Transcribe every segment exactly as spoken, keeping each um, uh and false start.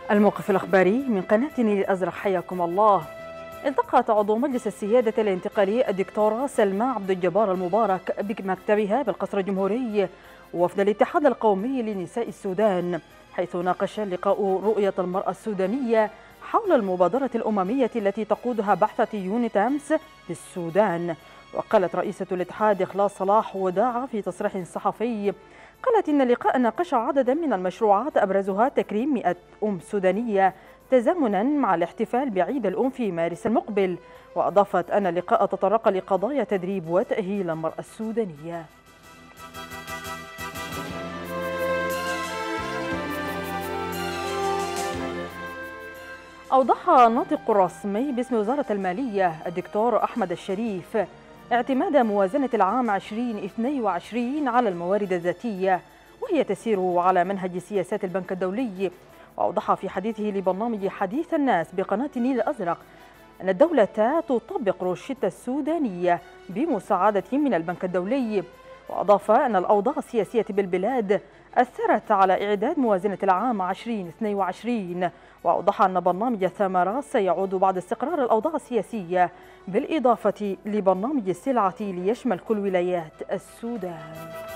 الموقف الإخباري من قناة النيل الأزرق، حياكم الله. التقت عضو مجلس السيادة الانتقالي الدكتورة سلمى عبد الجبار المبارك بمكتبها بالقصر الجمهوري وفد الاتحاد القومي لنساء السودان، حيث ناقش اللقاء رؤية المرأة السودانية حول المبادرة الأممية التي تقودها بعثة يونيتامس للسودان. وقالت رئيسة الاتحاد إخلاص صلاح وداعة في تصريح صحفي، قالت إن اللقاء ناقش عددا من المشروعات أبرزها تكريم مئة أم سودانية تزامنا مع الاحتفال بعيد الأم في مارس المقبل. وأضافت أن اللقاء تطرق لقضايا تدريب وتأهيل المرأة السودانية. أوضح الناطق الرسمي باسم وزارة المالية الدكتور أحمد الشريف اعتماد موازنة العام ألفين واثنين وعشرين على الموارد الذاتية، وهي تسير على منهج سياسات البنك الدولي. وأوضح في حديثه لبرنامج حديث الناس بقناة النيل الأزرق أن الدولة تطبق روشتة السودانية بمساعدة من البنك الدولي. وأضاف أن الأوضاع السياسية بالبلاد أثرت على إعداد موازنة العام ألفين واثنين وعشرين. وأوضح أن برنامج الثمرة سيعود بعد استقرار الأوضاع السياسية، بالإضافة لبرنامج السلعة ليشمل كل ولايات السودان.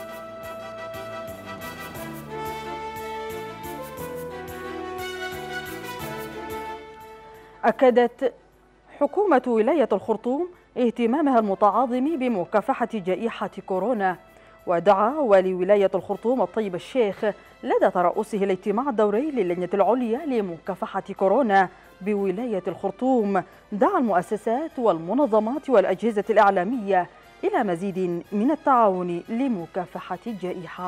أكدت حكومة ولاية الخرطوم اهتمامها المتعاظم بمكافحة جائحة كورونا. ودعا والي ولاية الخرطوم الطيب الشيخ لدى ترأسه الاجتماع الدوري للجنة العليا لمكافحة كورونا بولاية الخرطوم، دعا المؤسسات والمنظمات والأجهزة الإعلامية إلى مزيد من التعاون لمكافحة الجائحة.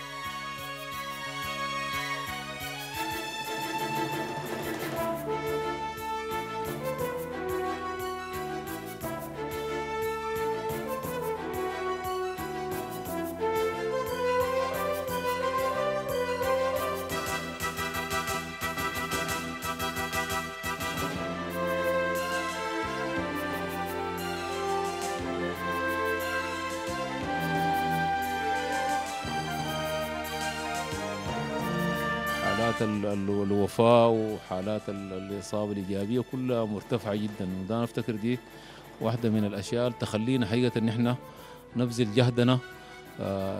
حالات الوفاة وحالات الإصابة الإيجابية كلها مرتفعة جدا، وده نفتكر دي واحدة من الأشياء اللي تخلينا حقيقة إن إحنا نبذل جهدنا آه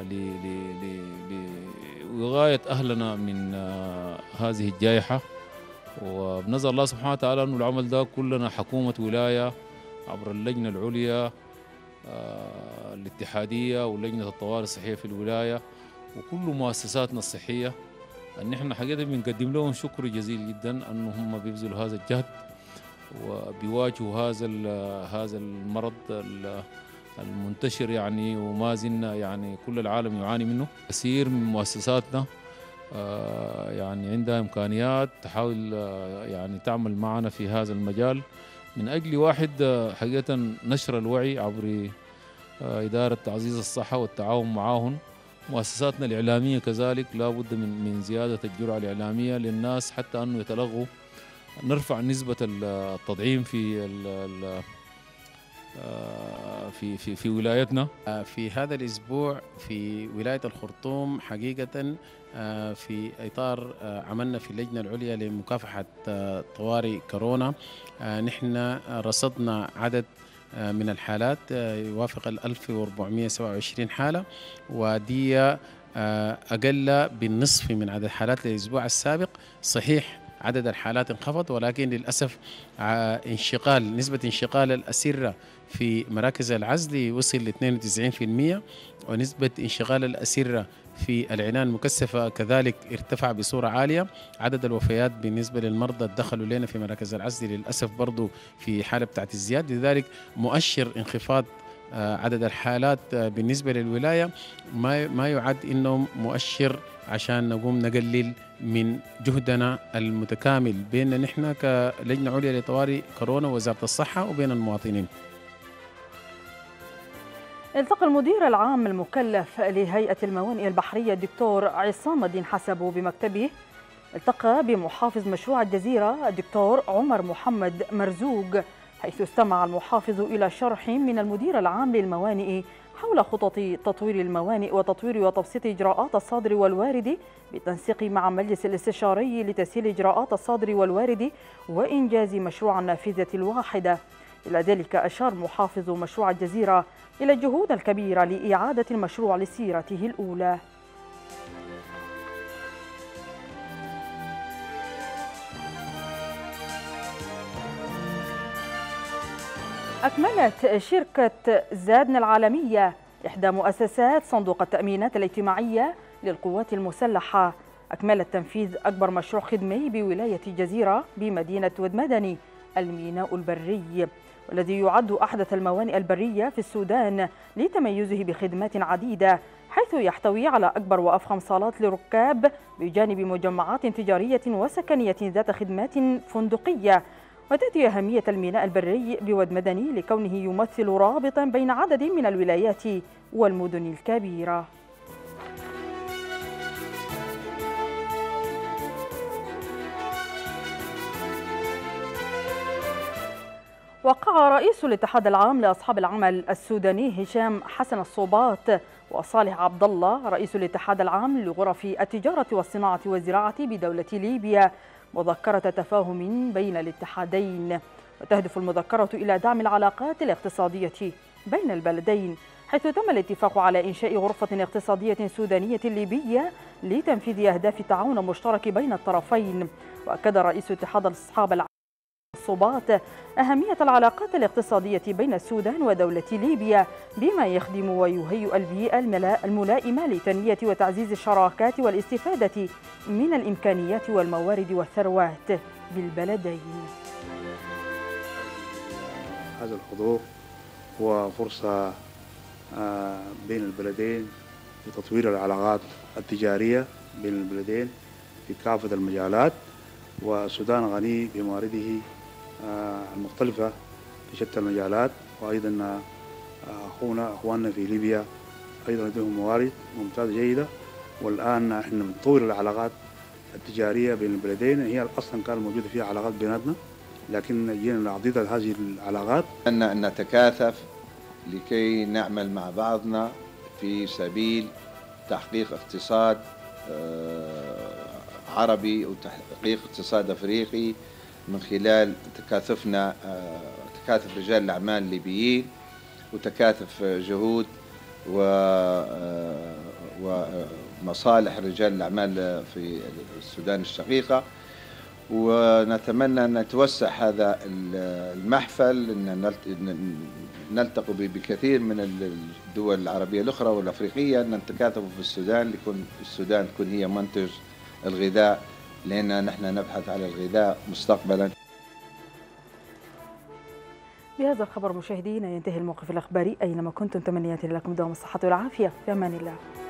لغاية أهلنا من آه هذه الجائحة. وبنظر الله سبحانه وتعالى أنه العمل ده كلنا حكومة ولاية عبر اللجنة العليا آه الاتحادية ولجنة الطوارئ الصحية في الولاية وكل مؤسساتنا الصحية، ان احنا حقيقة بنقدم لهم شكر جزيل جدا ان هم بيبذلوا هذا الجهد وبيواجهوا هذا هذا المرض المنتشر يعني، وما زلنا يعني كل العالم يعاني منه. كثير من مؤسساتنا يعني عندها امكانيات تحاول يعني تعمل معنا في هذا المجال من اجل واحد حقيقة نشر الوعي عبر إدارة تعزيز الصحة والتعاون معاهم. مؤسساتنا الإعلامية كذلك لا بد من من زيادة الجرعة الإعلامية للناس حتى أنه يتلغوا، نرفع نسبة التطعيم في في في في ولايتنا. في هذا الأسبوع في ولاية الخرطوم حقيقة في إطار عملنا في اللجنة العليا لمكافحة طوارئ كورونا، نحن رصدنا عدد من الحالات يوافق ال ألف وأربعمئة وسبعة وعشرين حالة، ودي أقل بالنصف من عدد الحالات الأسبوع السابق. صحيح عدد الحالات انخفض، ولكن للأسف انشغال نسبة انشغال الأسرة في مراكز العزل وصل ل اثنين وتسعين بالمئة، ونسبة انشغال الأسرة في العناية المكثفة كذلك ارتفع بصورة عالية. عدد الوفيات بالنسبة للمرضى دخلوا لنا في مراكز العزل للأسف برضو في حالة بتاعت الزيادة، لذلك مؤشر انخفاض عدد الحالات بالنسبة للولاية ما ما يعد إنه مؤشر عشان نقوم نقلل من جهدنا المتكامل بيننا نحن كلجنة عليا لطوارئ كورونا ووزارة الصحة وبين المواطنين. التقى المدير العام المكلف لهيئة الموانئ البحرية الدكتور عصام الدين حسبه بمكتبه التقى بمحافظ مشروع الجزيرة الدكتور عمر محمد مرزوق، حيث استمع المحافظ إلى شرح من المدير العام للموانئ حول خطط تطوير الموانئ وتطوير وتبسيط إجراءات الصادر والوارد بالتنسيق مع مجلس الاستشاري لتسهيل إجراءات الصادر والوارد وإنجاز مشروع النافذة الواحدة. إلى ذلك أشار محافظ مشروع الجزيرة إلى الجهود الكبيرة لإعادة المشروع لسيرته الأولى. أكملت شركة زادن العالمية إحدى مؤسسات صندوق التأمينات الاجتماعية للقوات المسلحة أكملت تنفيذ أكبر مشروع خدمي بولاية الجزيرة بمدينة ودمدني الميناء البري، والذي يعد أحدث الموانئ البرية في السودان لتميزه بخدمات عديدة، حيث يحتوي على أكبر وأفخم صالات للركاب بجانب مجمعات تجارية وسكنية ذات خدمات فندقية. وتأتي أهمية الميناء البري بودمدني لكونه يمثل رابطا بين عدد من الولايات والمدن الكبيرة. وقع رئيس الاتحاد العام لأصحاب العمل السوداني هشام حسن الصوبات وصالح عبد الله رئيس الاتحاد العام لغرف التجارة والصناعة والزراعة بدولة ليبيا مذكرة تفاهم بين الاتحادين، وتهدف المذكرة إلى دعم العلاقات الاقتصادية بين البلدين، حيث تم الاتفاق على إنشاء غرفة اقتصادية سودانية ليبية لتنفيذ أهداف التعاون المشترك بين الطرفين. وأكد رئيس اتحاد أصحاب العمل الصوبات أهمية العلاقات الاقتصادية بين السودان ودولة ليبيا بما يخدم ويهيئ البيئة الملائمة لتنمية وتعزيز الشراكات والاستفادة من الإمكانيات والموارد والثروات بالبلدين. هذا الحضور هو فرصة بين البلدين لتطوير العلاقات التجارية بين البلدين في كافة المجالات، والسودان غني بموارده المختلفة في شتى المجالات، وأيضا أخونا أخواننا في ليبيا أيضا لديهم موارد ممتازة جيدة، والآن احنا بنطور العلاقات التجارية بين البلدين. هي أصلا كان موجودة فيها علاقات بيناتنا، لكن جينا نعضد هذه العلاقات أن نتكاثف لكي نعمل مع بعضنا في سبيل تحقيق اقتصاد عربي وتحقيق اقتصاد أفريقي من خلال تكاثفنا تكاثف رجال الأعمال الليبيين وتكاثف جهود ومصالح رجال الأعمال في السودان الشقيقة. ونتمنى أن نتوسع هذا المحفل، أن نلتقي بكثير من الدول العربية الأخرى والأفريقية، أن نتكاثف في السودان لكون السودان تكون هي منتج الغذاء، لأن نحن نبحث على الغذاء مستقبلا. بهذا الخبر مشاهدينا ينتهي الموقف الأخباري، أينما كنتم تمنياتي لكم دوام الصحة والعافية، في أمان الله.